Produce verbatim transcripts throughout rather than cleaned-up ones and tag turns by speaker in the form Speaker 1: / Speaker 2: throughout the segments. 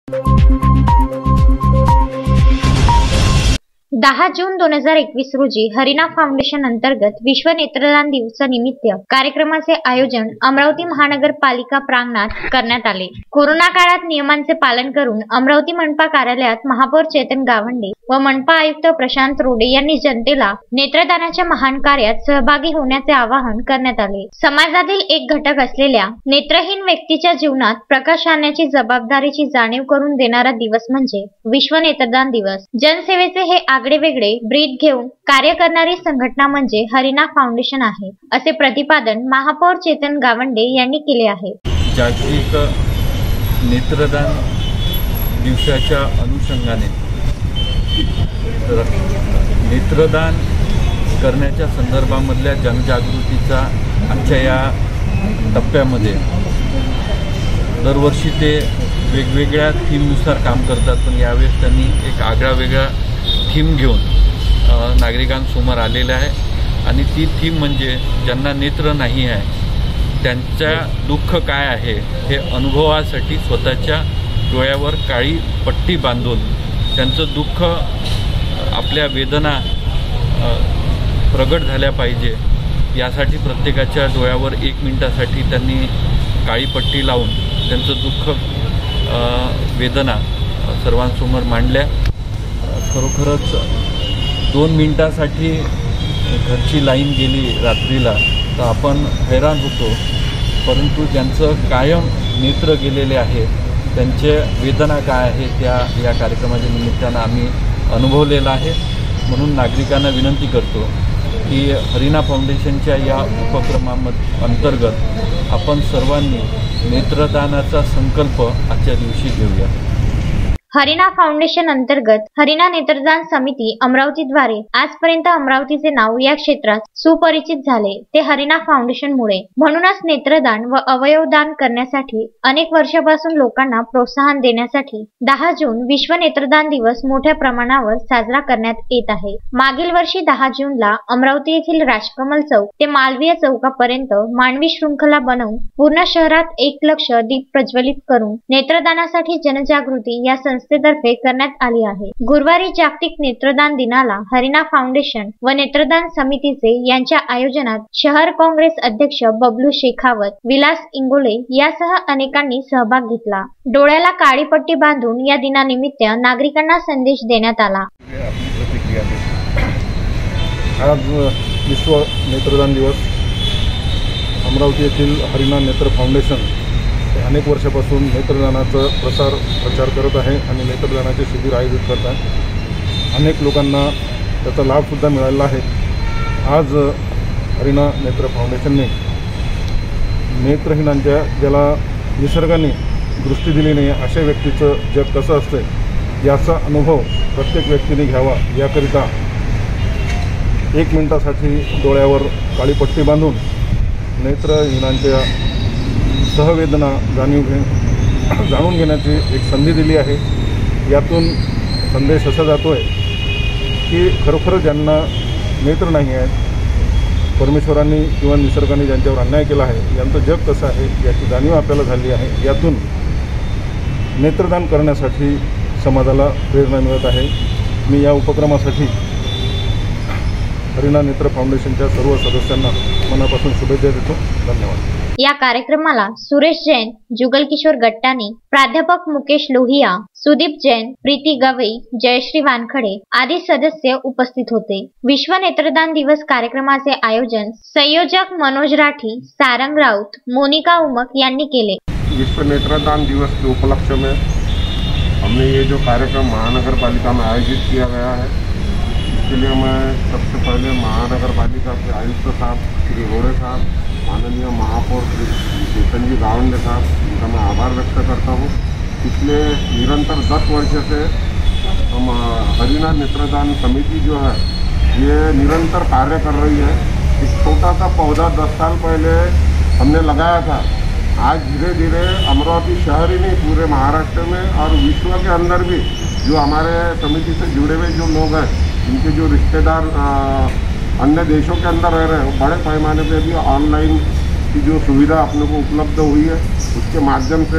Speaker 1: दहा जून दोन हजार एकवीस रोजी हरिना फाउंडेशन अंतर्गत विश्व नेत्रदान दिवसानिमित्त कार्यक्रमाचे आयोजन अमरावती महानगरपालिका प्रांगणात करण्यात आले। कोरोना काळात नियमांचे पालन करून अमरावती मनपा कार्यालयात महापौर चेतन गावंडे व मनपा आयुक्त प्रशांत रोडे यांनी जनतेला नेत्रदानाच्या महान कार्यात सहभागी होण्याचे आवाहन करण्यात आले। समाजातील एक घटक असलेल्या नेत्रहीन व्यक्तीच्या जीवनात प्रकाश आणण्याची जबाबदारीची जाणीव करून देणारा दिवस म्हणजे विश्व नेत्रदान दिवस। जनसेवेचे हे आगळे वेगळे ब्रीद घेऊन कार्य करणारी संघटना म्हणजे हरिना फाउंडेशन आहे, असे प्रतिपादन महापौर चेतन गावंडे यांनी केले आहे।
Speaker 2: जागतिक नेत्रदान दिवसाच्या अनुषंगाने नेत्रदान करण्याच्या संदर्भामधल्या जनजागृतीचा आजच्या या टप्प्यामध्ये दरवर्षी ते वेगवेगळ्या थीमनुसार काम करतात, पण यावेळेस त्यांनी एक आगळा वेगळा थीम घेऊन नागरिकांसमोर आलेला आहे आणि ती थीम म्हणजे ज्यांना नेत्र नाही आहे त्यांच्या दुःख काय आहे हे अनुभवासाठी स्वतःच्या डोळ्यावर काळी पट्टी बांधून त्यांचं दुःख आपल्या वेदना प्रगट झाल्या पाहिजे यासाठी प्रत्येकाच्या डोळ्यावर एक मिनिटासाठी त्यांनी काळी पट्टी लावून त्यांचं दुःख वेदना सर्वांसमोर मांडल्या। खरोखरच दोन मिनिटासाठी घरची लाईन गेली रात्रीला तर आपण हैराण होतो, परंतु ज्यांचं कायम नेत्र गेलेले आहे त्यांचे वेदना काय आहे त्या या कार्यक्रमाच्या निमित्तानं आम्ही अनुभवलेला आहे। म्हणून नागरिकांना विनंती करतो की हरिना फाउंडेशनच्या या उपक्रमामध्ये अंतर्गत आपण सर्वांनी नेत्रदानाचा संकल्प आजच्या दिवशी घेऊया।
Speaker 1: हरिना फाउंडेशन अंतर्गत हरिना नेत्रदान समिती अमरावतीद्वारे आजपर्यंत अमरावतीचे नाव या क्षेत्रात सुपरिचित झाले ते हरिना फाउंडेशनमुळे। म्हणूनच नेत्रदान व अवयवदान करण्यासाठी अनेक वर्षापासून लोकांना प्रोत्साहन देण्यासाठी दहा जून विश्व नेत्रदान दिवस मोठ्या प्रमाणावर साजरा करण्यात येत आहे। मागील वर्षी दहा जूनला अमरावती येथील राजकमल चौक ते मालवीय चौकापर्यंत मानवी शृंखला बनवून पूर्ण शहरात एक लक्ष दीप प्रज्वलित करून नेत्रदानासाठी जनजागृती या संस्थेतर्फे करण्यात आली आहे। गुरुवारी जागतिक नेत्रदान दिनाला हरिना फाउंडेशन व नेत्रदान समितीचे यांच्या आयोजनात शहर काँग्रेस अध्यक्ष बबलू शेखावत, विलास इंगोले यासह अनेकांनी सहभाग घेतला। डोळ्याला काळी पट्टी बांधून या दिनानिमित्त नागरिकांना संदेश देण्यात आला।
Speaker 3: आज विश्व नेत्रदान दिवस अमरावती येथील हरिना नेत्र फाउंडेशन अनेक वर्षापासून नेत्रदानाचा प्रसार प्रचार करत आहे आणि नेत्रदानाचे शिबिर आयोजित करत आहे। अनेक लोकांना त्याचा लाभसुद्धा मिळालेला आहे। आज हरिना नेत्र फाउंडेशनने नेत्रहीनांच्या ज्याला निसर्गाने दृष्टी दिली नाही अशा व्यक्तीचं जग कसं असतं याचा अनुभव प्रत्येक व्यक्तीने घ्यावा याकरिता एक मिनिटासाठी डोळ्यावर काळी पट्टी बांधून नेत्रहीनांच्या सहवेदना जाणीव घे जाणून घेण्याची एक संधी दिली आहे। यातून संदेश असा जातो आहे की खरोखर ज्यांना नेत्र नाही आहेत, परमेश्वरांनी किंवा निसर्गाने ज्यांच्यावर अन्याय केला आहे यांचं जग कसं आहे याची जाणीव आपल्याला झाली आहे। यातून नेत्रदान करण्यासाठी समाजाला प्रेरणा मिळत आहे। मी या उपक्रमासाठी हरिना नेत्र फाउंडेशनच्या सर्व सदस्यांना मनापासून शुभेच्छा देतो। धन्यवाद।
Speaker 1: या कार्यक्रमाला सुरेश जैन, जुगल किशोर गट्टानी, प्राध्यापक मुकेश लोहिया, सुदीप जैन, प्रीती गवई, जयश्री वानखडे आदी सदस्य उपस्थित होते। विश्व नेत्रदान दिवस कार्यक्रमाचे आयोजन संयोजक मनोज राठी, सारंग राउत, मोनिका उमक यांनी केले।
Speaker 4: विश्व नेत्रदान दिवस के उपलक्ष्य में हमने ये जो कार्यक्रम महानगर पालिका में आयोजित किया गया है, इसके लिए मैं सबसे पहले महानगर पालिका के आयुक्त साहब श्री रोडे साहब, माननीय महापौर श्री चेतन जी गावंडे साहब, इनका मैं आभार व्यक्त करता हूँ। पिछले निरंतर दस वर्ष से हम हरिना नेत्रदान समिति जो है ये निरंतर कार्य कर रही है। एक छोटा सा पौधा दस साल पहले हमने लगाया था, आज धीरे धीरे अमरावती शहर ही नहीं पूरे महाराष्ट्र में और विश्व के अंदर भी जो हमारे समिति से जुड़े हुए जो लोग हैं, इनके जो रिश्तेदार अन्य देशों के अंदर रह रहे हैं, बड़े पैमाने पे भी ऑनलाइन की जो सुविधा अपने को उपलब्ध हुई है उसके माध्यम से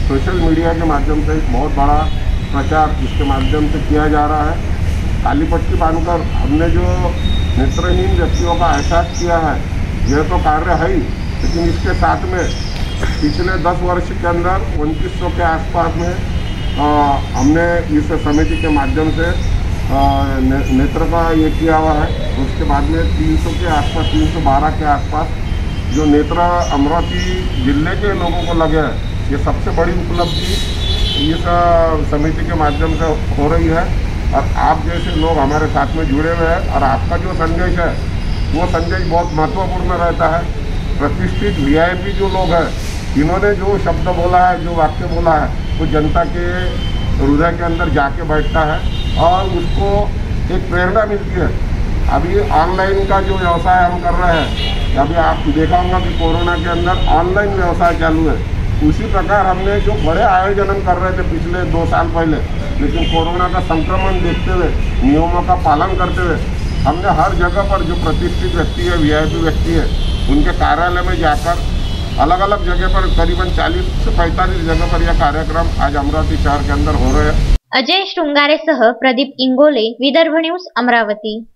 Speaker 4: सोशल मीडिया के माध्यम से एक बहुत बड़ा प्रचार इसके माध्यम से किया जा रहा है। काली पट्टी बांधकर हमने जो नेत्रहीन व्यक्तियों का एहसास किया है, यह तो कार्य है ही, लेकिन इसके साथ में पिछले दस वर्ष के अंदर उनतीस सौ के आसपास में आ, हमने इस समिति के माध्यम से आ, ने, नेत्र का ये किया हुआ है। उसके बाद में तीन सौ के आसपास तीन सौ बारह के आसपास जो नेत्र अमरावती जिले के लोगों को लगे हैं, ये सबसे बड़ी उपलब्धि इस समिति के माध्यम से हो रही है। और आप जैसे लोग हमारे साथ में जुड़े हुए हैं और आपका जो संदेश है वो संदेश बहुत महत्वपूर्ण रहता है। प्रतिष्ठित वी आई पी जो लोग हैं, इन्होंने जो शब्द बोला है, जो वाक्य बोला है, वो जनता के हृदय के अंदर जाके बैठता है और उसको एक प्रेरणा मिलती है। अभी ऑनलाइन का जो व्यवसाय हम कर रहे हैं, अभी आप देखा होगा कि कोरोना के अंदर ऑनलाइन व्यवसाय चालू है। उसी प्रकार हमने जो बड़े आयोजन हम कर रहे थे पिछले दो साल पहले, लेकिन कोरोना का संक्रमण देखते हुए, नियमों का पालन करते हुए, हमने हर जगह पर जो प्रतिष्ठित व्यक्ति है, वी आई पी व्यक्ति है, उनके कार्यालय में जाकर अलग अलग जगह पर करीबन चालीस से पैंतालीस जगह पर यह कार्यक्रम आज अमरावती शहर के अंदर हो रहे हैं।
Speaker 1: अजय शृंगारेसह प्रदीप इंगोले, विदर्भ न्यूज, अमरावती।